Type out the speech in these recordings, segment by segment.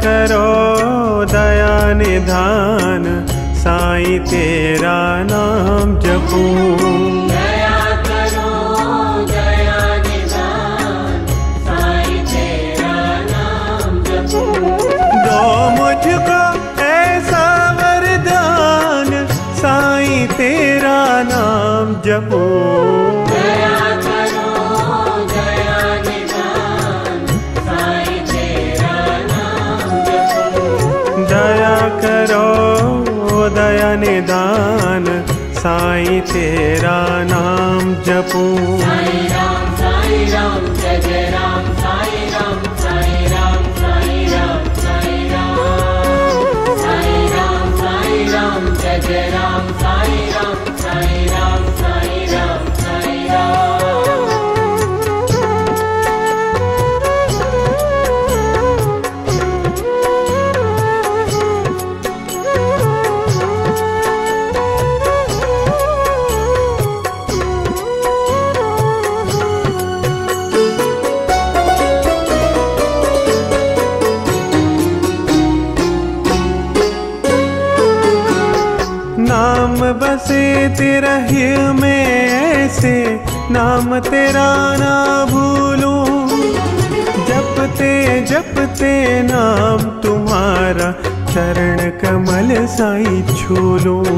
करो दया निधान, साईं तेरा नाम जपूं। दया करो दया निधान, साईं तेरा नाम जपूं। दो मुझको ऐसा वरदान, साईं तेरा नाम जपूं। दया करो दया निधान, साईं तेरा नाम जपूं। दया करो दया निधान, साईं तेरा नाम जपूं। साईं राम जय जय राम, साईं राम साईं राम साईं राम साईं राम। साईं राम जय जय राम, साईं राम साईं राम साईं राम साईं राम। नाम बसे तेरा ही में ऐसे, नाम तेरा ना भूलूं। जपते जपते नाम तुम्हारा, चरण कमल साईं छू लूं।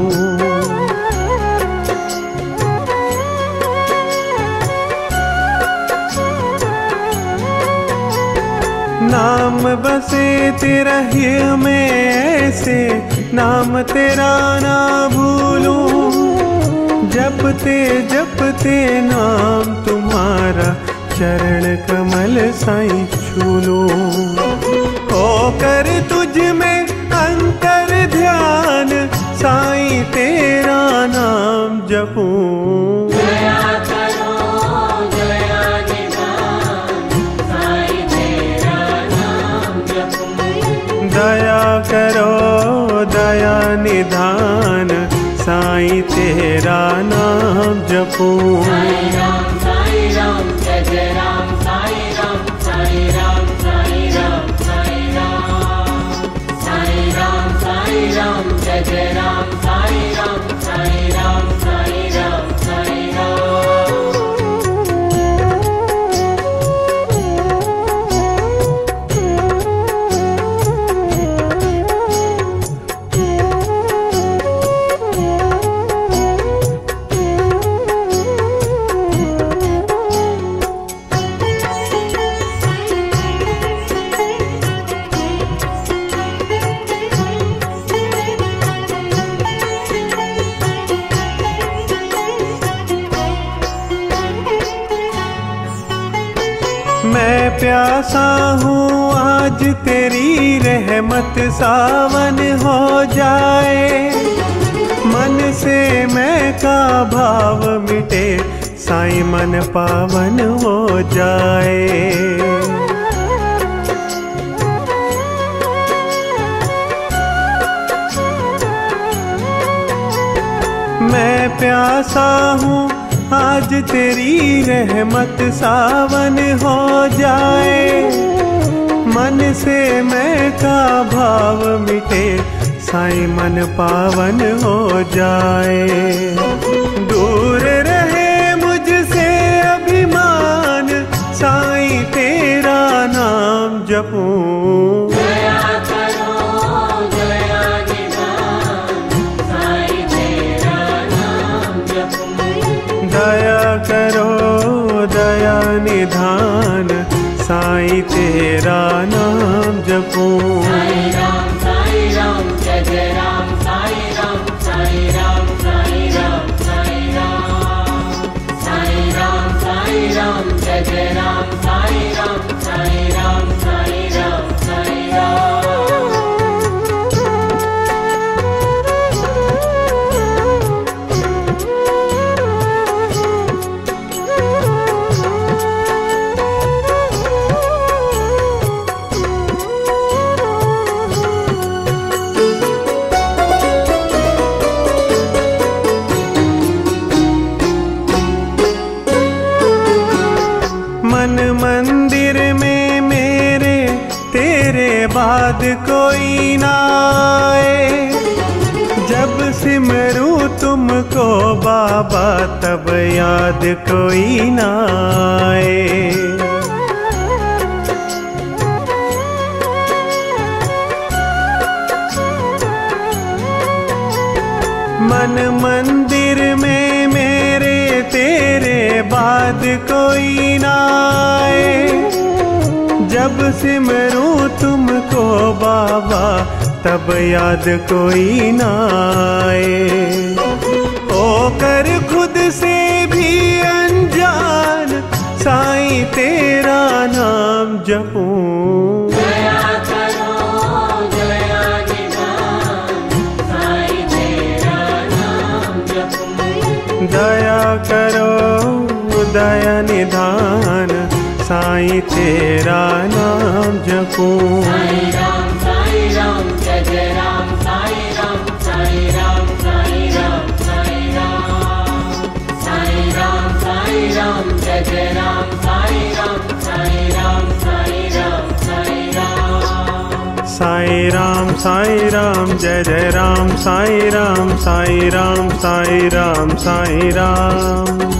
नाम बसे तेरा ही में ऐसे, नाम तेरा ना भूलूं। जपते जपते नाम तुम्हारा, चरण कमल साईं छू लूं। होकर तुझ में अंतर ध्यान, साईं तेरा नाम जपूं। दया करो दया निधान, साईं तेरा नाम जपूं। दया करो दया निधान, साईं तेरा नाम जपूं। साईं राम जय जय राम, साईं राम साईं राम साईं राम साईं राम। साईं राम जय जय राम, साईं राम साईं राम साईं राम साईं राम। मैं प्यासा हूँ आज तेरी रहमत, सावन हो जाए। मन से मैं का भाव मिटे, साईं मन पावन हो जाए। मैं प्यासा हूँ आज तेरी रहमत, सावन हो जाए। मन से मैं का भाव मिटे, साईं मन पावन हो जाए। दूर रहे मुझसे अभिमान, साईं तेरा नाम जपूं। दया करो दया निधान, साईं तेरा नाम जपूं। दया करो दया निधान, साईं तेरा नाम जपूं। साईं राम जय जय राम, साईं राम साईं राम साईं राम साईं राम। साईं राम जय जय राम, साईं राम साईं राम साईं राम साईं तुमको बाबा तब याद कोई ना आए। मन मंदिर में मेरे तेरे बाद कोई ना आए। जब सिमरूं तुमको बाबा तब याद कोई ना आए। होकर खुद से भी अनजान साईं तेरा नाम जपूं। दया करो दया निधान साईं तेरा नाम जपूं। दया करो दया निधान साईं तेरा नाम जपूं। साईं राम जय जय राम साईं राम साईं राम साईं राम साईं राम। साईं राम जय जय राम साईं राम साईं राम साईं राम साईं राम। साईं राम जय जय राम साईं राम साईं राम साईं राम साईं राम।